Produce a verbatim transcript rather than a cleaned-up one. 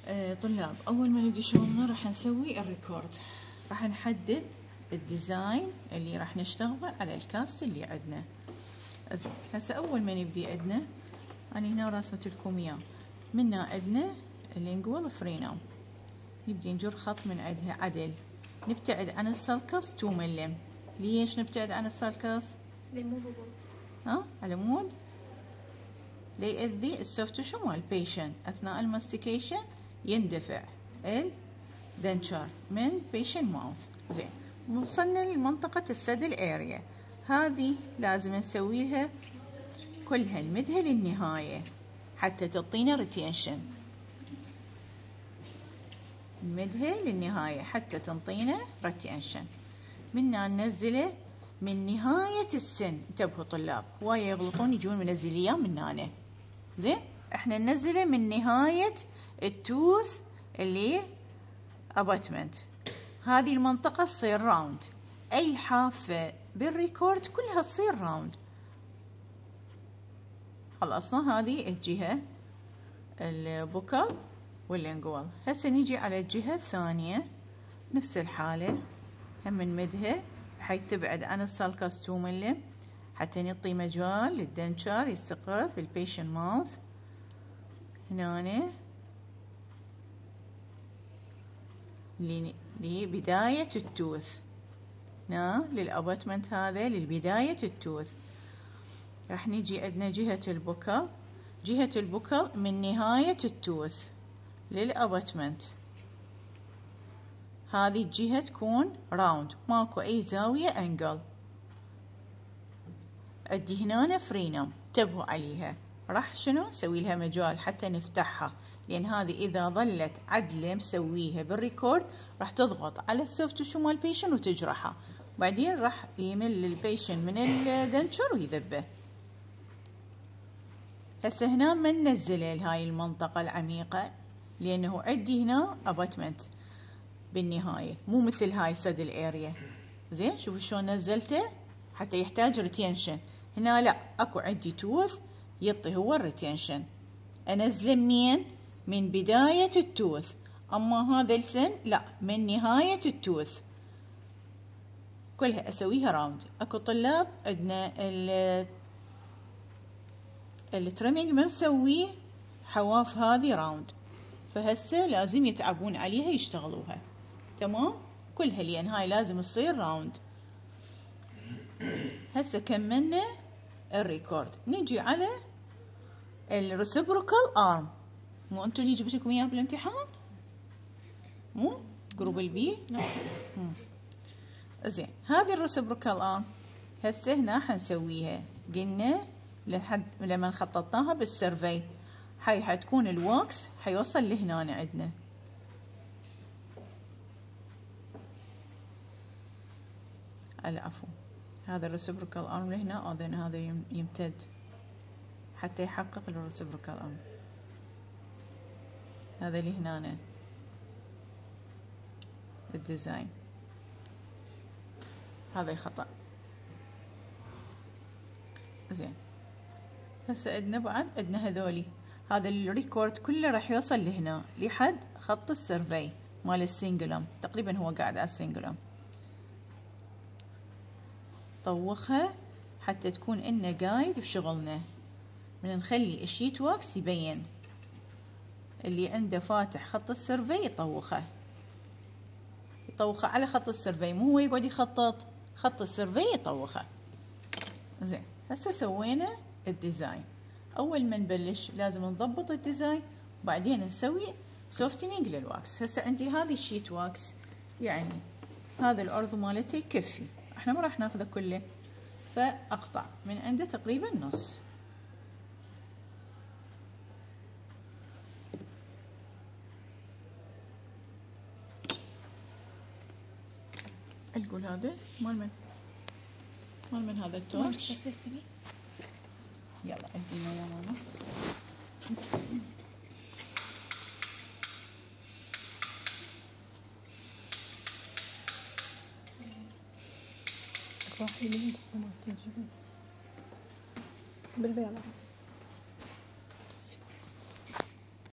آه طلاب، أول ما نبدي شغلنا راح نسوي الريكورد. راح نحدد الديزاين اللي راح نشتغله على الكاست اللي عندنا. زين، هسه أول ما نبدي عندنا أنا هنا رسمت لكم إياه. منا عندنا اللينجوال فرينوم، نبدي نجر خط من عندها عدل، نبتعد عن السالكس اثنين ملم. ليش نبتعد عن السالكس؟ ليموفبل. ها على مود ليأذي السوفت تشو مال البيشنت أثناء الماستيكيشن، يندفع الدنشر من بيشنت ماوث. زين، وصلنا لمنطقة السدل اريا، هذه لازم نسوي لها كلها نمدها للنهاية حتى تعطينا ريتينشن. نمدها للنهاية حتى تنطينا ريتينشن. منا ننزله من نهاية السن. انتبهوا طلاب، هواية يغلطون يجون منزليه من هنا. زين، احنا ننزله من نهاية التوث اللي اباتمنت. هذه المنطقة تصير راوند، اي حافة بالريكورد كلها تصير راوند. خلصنا هذه الجهة البوكال واللينجوال. هسه نيجي على الجهة الثانية نفس الحالة، هم نمدها بحيث تبعد عن السالكس اثنين ملم حتى نعطي مجال للدنشر يستقر بالبيشن ماوث. هنا لبداية التوث، هنا للاباتمنت هذا للبداية التوث. راح نيجي عندنا جهة البوكال، جهة البوكال من نهاية التوث للاباتمنت. هذه الجهة تكون راوند، ماكو اي زاوية انجل. عندي هنا فرينوم، انتبهوا عليها. راح شنو نسوي لها مجال حتى نفتحها، لان هذه اذا ظلت عدله مسويها بالريكورد راح تضغط على السوفت تشو مال البيشن وتجرحها، بعدين راح يمل البيشن من الدنشر ويذبه. هسه هنا ما ننزله لهاي المنطقه العميقه لانه عندي هنا اباتمنت بالنهايه، مو مثل هاي سدل اريا. زين، شوفوا شلون نزلته حتى يحتاج ريتينشن. هنا لا، اكو عندي توث يعطي هو الريتينشن. انزله منين؟ من بدايه التوث. اما هذا السن لا، من نهايه التوث. كلها اسويها راوند. اكو طلاب عندنا التريمينج ما مسويه حواف هذه راوند، فهسه لازم يتعبون عليها يشتغلوها. تمام، كلها لان هاي لازم تصير راوند. هسه كملنا الريكورد، نجي على الريسبروكال ارم. مو انتو اللي جبت لكم اياه بالامتحان؟ مو جروب البي؟ لا. زين، هذه الريسبروكال ارم هسه هنا حنسويها. قلنا لحد لما خططناها بالسيرفي، هاي حتكون الواكس حيوصل لهنا عندنا. العفو، هذا الريسبروكال ارم لهنا، اذن هذا يمتد حتى يحقق الريسبروكال ارم. هذا اللي هنا الديزاين، هذا خطأ. زين، هسه عندنا بعد عندنا هذولي، هذا الريكورد كله راح يوصل لهنا لحد خط السيرفي مال السنجلم. تقريبا هو قاعد على السنجلم. طوخها حتى تكون لنا جايد بشغلنا. من نخلي الشيت واكس يبين، اللي عنده فاتح خط السيرفي يطوخه يطوخه على خط السيرفي، مو هو يقعد يخطط خط السيرفي يطوخه. زين، هسه سوينا الديزاين. اول ما نبلش لازم نضبط الديزاين وبعدين نسوي سوفتنينج للواكس. هسه عندي هذه الشيت واكس، يعني هذا العرض مالته يكفي، احنا ما راح ناخذه كله، فاقطع من عنده تقريبا نص. القول هذا مال من مال من هذا التورش. يلا عندي يا ماما. راح يلين جسمه تجيبه بالبيضة.